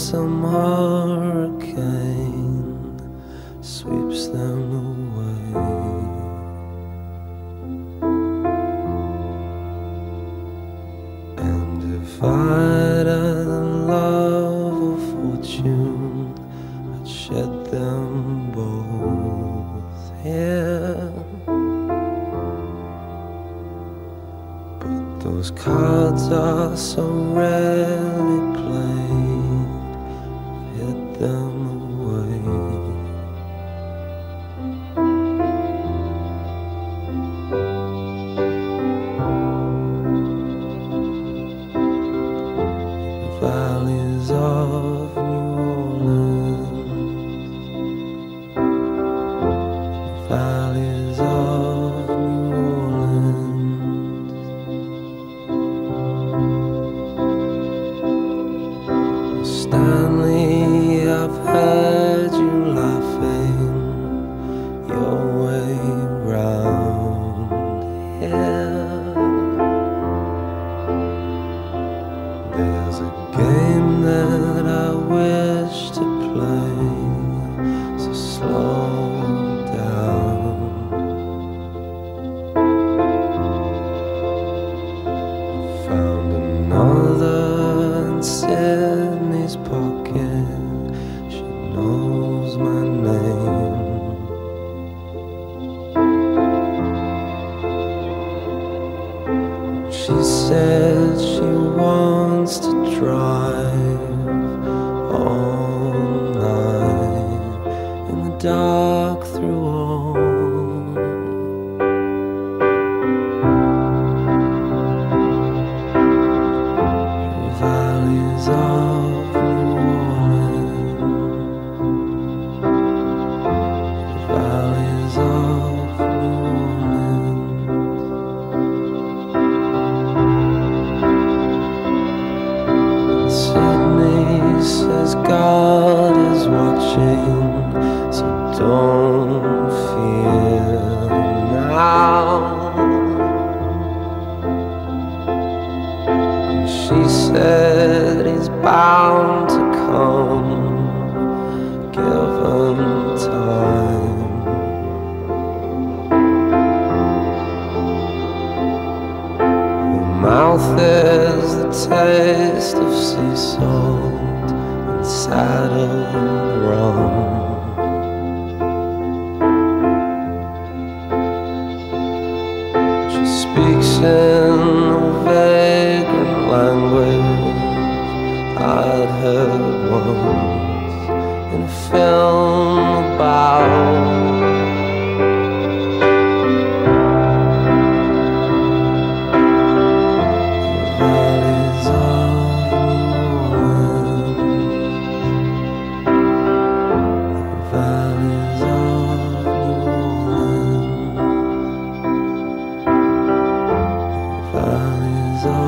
some hurricane sweeps them away. And if I'd had the love of fortune, I'd shed them both here. But those cards are so rarely played, I've hid them away. Valleys of New Orleans, valleys of New Orleans. Stanley, I've heard you laughing your way round here. There's a game that I wish to play, so slow down. I found another in Sydney's pocket, she knows my name. She said she wants to drive all night in the dark through all the valleys of New Orleans, the valleys of New Orleans. Sydney says God is watching, so don't fear now. And she said he's bound to come, given time. Her mouth is the taste of sea salt and saddled rum. She speaks in a vagrant language I'd heard once in a film about valleys of